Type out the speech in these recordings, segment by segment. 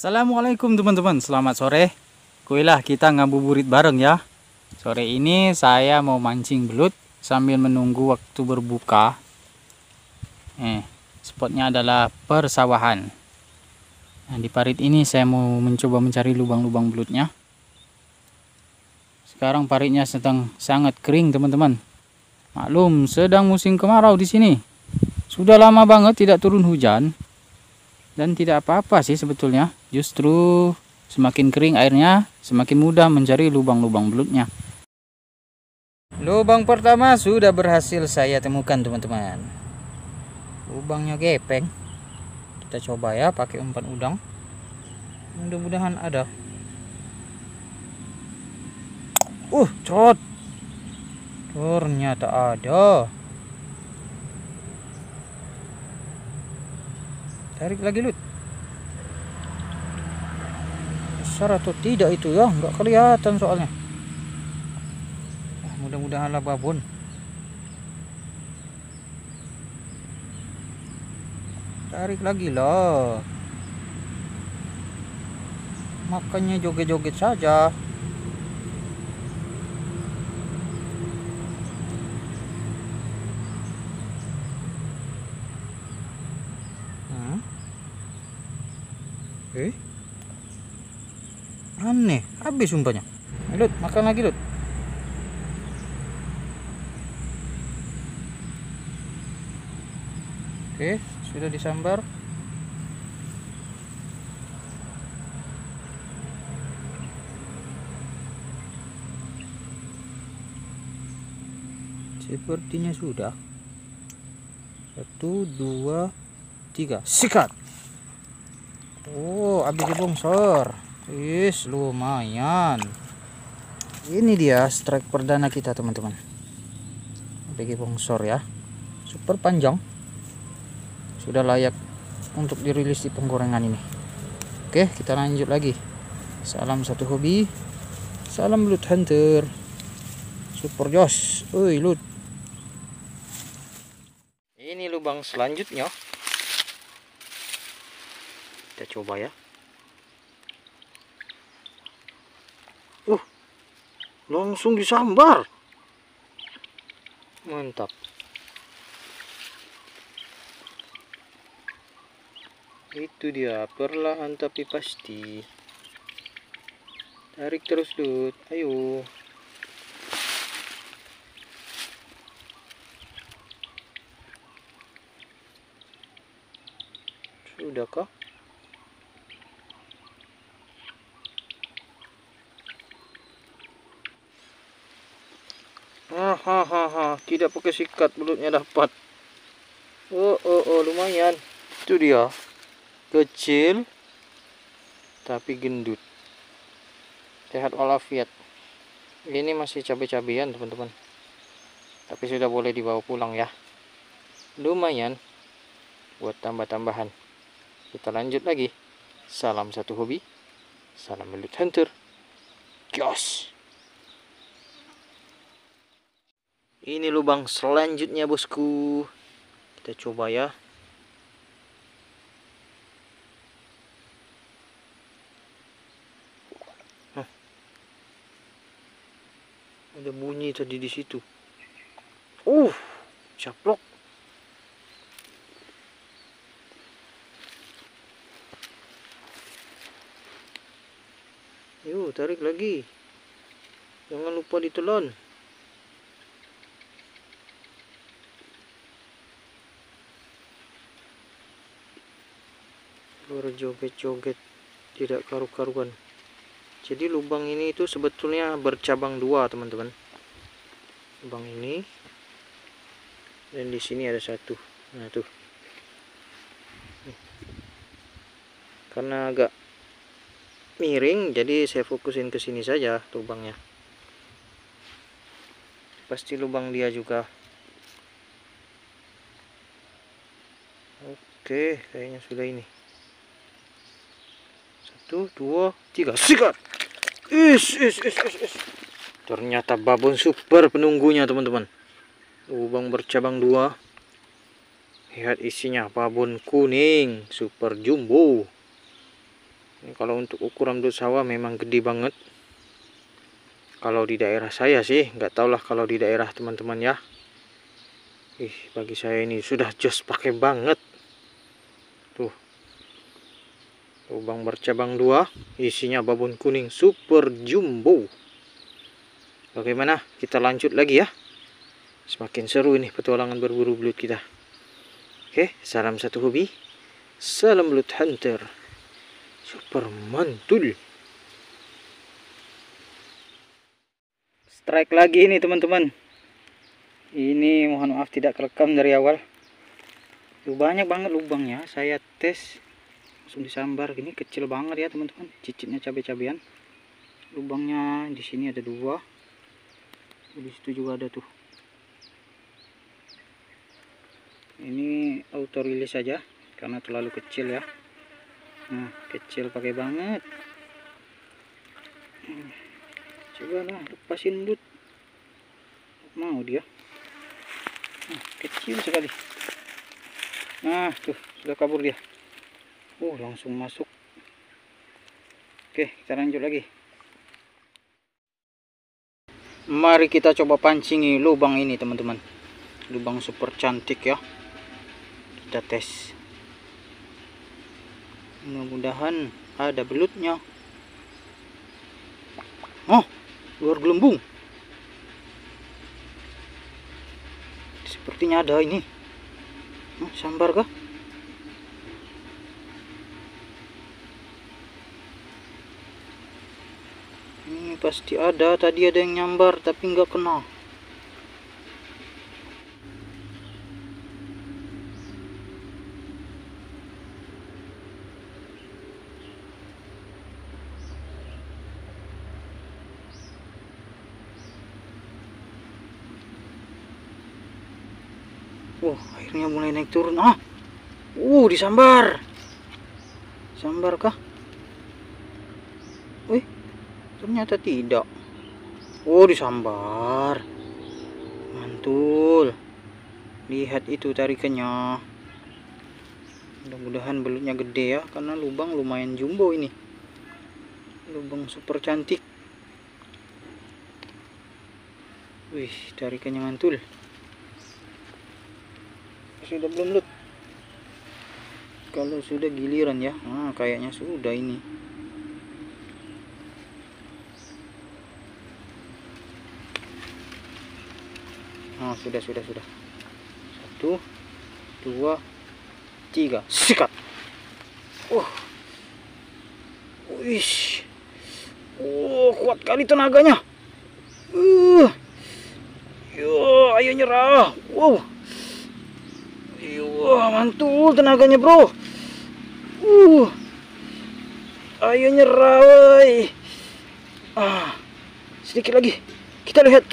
Assalamualaikum teman-teman, selamat sore. Kuilah kita ngabuburit bareng ya. Sore ini saya mau mancing belut sambil menunggu waktu berbuka. Spotnya adalah persawahan. Nah, di parit ini saya mau mencoba mencari lubang-lubang belutnya. Sekarang paritnya sedang sangat kering teman-teman. Maklum, sedang musim kemarau di sini. Sudah lama banget tidak turun hujan. Dan tidak apa-apa sih sebetulnya. Justru semakin kering airnya, semakin mudah mencari lubang-lubang belutnya. Lubang pertama sudah berhasil saya temukan teman-teman. Lubangnya gepeng. Kita coba ya pakai umpan udang. Mudah-mudahan ada. Cot. Ternyata ada. Tarik lagi Lut. Besar atau tidak itu ya, nggak kelihatan soalnya. Mudah-mudahan lah babon. Tarik lagi lah. Makanya joget-joget saja. Aneh, habis umpannya. Lut, makan lagi Lut. Oke, sudah disambar. Sepertinya sudah. 1, 2, 3, sikat. Habis dibongsor. Lumayan. Ini dia strike perdana kita teman-teman. Bagi bongsor ya. Super panjang. Sudah layak untuk dirilis di penggorengan ini. Oke, kita lanjut lagi. Salam satu hobi. Salam Belut Hunter. Super jos. Lut. Ini lubang selanjutnya. Kita coba ya. Langsung disambar. Mantap. Itu dia, perlahan tapi pasti. Tarik terus Lut. Ayo. Sudahkah? Tidak pakai sikat, belutnya dapat. Lumayan. Itu dia. Kecil tapi gendut. Sehat walafiat. Ini masih cabai-cabian teman-teman. Tapi sudah boleh dibawa pulang ya. Lumayan buat tambah-tambahan. Kita lanjut lagi. Salam satu hobi. Salam Belut Hunter. Kios. Ini lubang selanjutnya bosku. Kita coba ya. Ada bunyi tadi di situ. Caplok. Yuk, tarik lagi. Jangan lupa ditelan. Berjoget-joget tidak karu-karuan. Jadi lubang ini itu sebetulnya bercabang dua teman-teman. Lubang ini dan di sini ada satu. Nah tuh. Karena agak miring, jadi saya fokusin ke sini saja lubangnya. Pasti lubang dia juga. Oke, kayaknya sudah ini. 1, 2, 3, sikat. Ternyata babon super penunggunya teman-teman. Lubang bercabang dua. Lihat isinya, babon kuning super jumbo. Ini kalau untuk ukuran belut sawah memang gede banget. Kalau di daerah saya sih, nggak tahulah kalau di daerah teman-teman ya. Bagi saya ini sudah jos pakai banget. Tuh, lubang bercabang 2, isinya babon kuning super jumbo. Bagaimana? Kita lanjut lagi ya. Semakin seru ini petualangan berburu belut kita. Oke, salam satu hobi, salam belut hunter, super mantul. Strike lagi ini teman-teman. Ini mohon maaf tidak kerekam dari awal. Tuh, banyak banget lubangnya. Saya tes langsung disambar gini, kecil banget ya teman-teman. Cicitnya cabai-cabian. Lubangnya di sini ada 2. Di situ juga ada tuh. Ini auto rilis saja karena terlalu kecil ya. Nah, kecil pakai banget. Coba lah lepasin belut. Mau dia. Nah, kecil sekali. Nah, tuh sudah kabur dia. Langsung masuk. Oke, kita lanjut lagi. Mari kita coba pancingi lubang ini teman-teman. Lubang super cantik ya. Kita tes. Mudah-mudahan ada belutnya. Oh, luar gelembung. Sepertinya ada ini. Sambar kah? Ini pasti ada. Tadi ada yang nyambar tapi nggak kena. Airnya mulai naik turun. Disambar. Sambar kah? Ternyata tidak. Disambar. Mantul. Lihat itu tarikannya. Mudah-mudahan belutnya gede ya, karena lubang lumayan jumbo ini. Lubang super cantik. Tarikannya mantul. Sudah belum lut? Kalau sudah giliran ya. Kayaknya sudah ini. Sudah. 1, 2, 3. Sikat. Kuat kali tenaganya. Ayo nyerah. Mantul tenaganya bro. Ayo nyerah woy. Sedikit lagi. Kita lihat.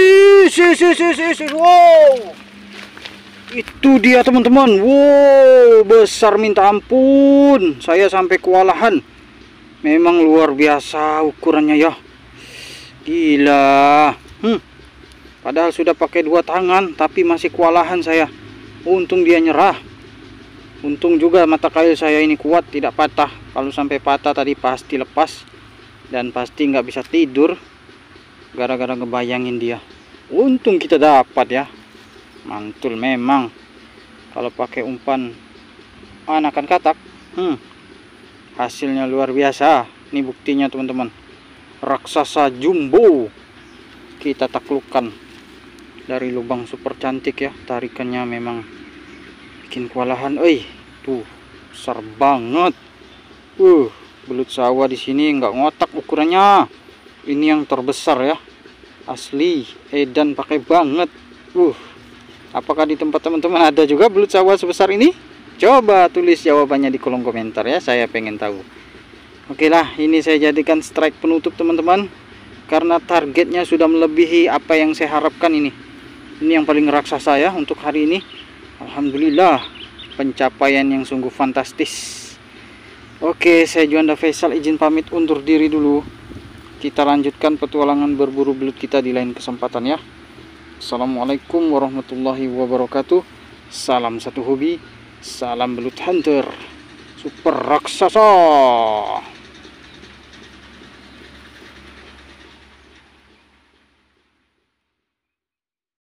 Wow. Itu dia teman-teman. Besar minta ampun. Saya sampai kewalahan. Memang luar biasa ukurannya ya. Gila. Padahal sudah pakai 2 tangan tapi masih kewalahan saya. Untung dia nyerah. Untung juga mata kail saya ini kuat, tidak patah. Kalau sampai patah tadi pasti lepas. Dan pasti nggak bisa tidur. Gara-gara ngebayangin dia. Untung kita dapat ya. Mantul memang. Kalau pakai umpan anakan katak. Hasilnya luar biasa. Ini buktinya teman-teman. Raksasa jumbo. Kita taklukkan. Dari lubang super cantik ya, tarikannya memang bikin kewalahan. Tuh besar banget. Belut sawah di sini nggak ngotak ukurannya. Ini yang terbesar ya, asli edan pakai banget. Apakah di tempat teman-teman ada juga belut sawah sebesar ini? Coba tulis jawabannya di kolom komentar ya, saya pengen tahu. Oke lah, ini saya jadikan strike penutup teman-teman, karena targetnya sudah melebihi apa yang saya harapkan ini. Ini yang paling raksasa ya untuk hari ini. Alhamdulillah, pencapaian yang sungguh fantastis. Oke, saya Juanda Faisal izin pamit undur diri dulu. Kita lanjutkan petualangan berburu belut kita di lain kesempatan ya. Assalamualaikum warahmatullahi wabarakatuh. Salam satu hobi, salam belut hunter super raksasa.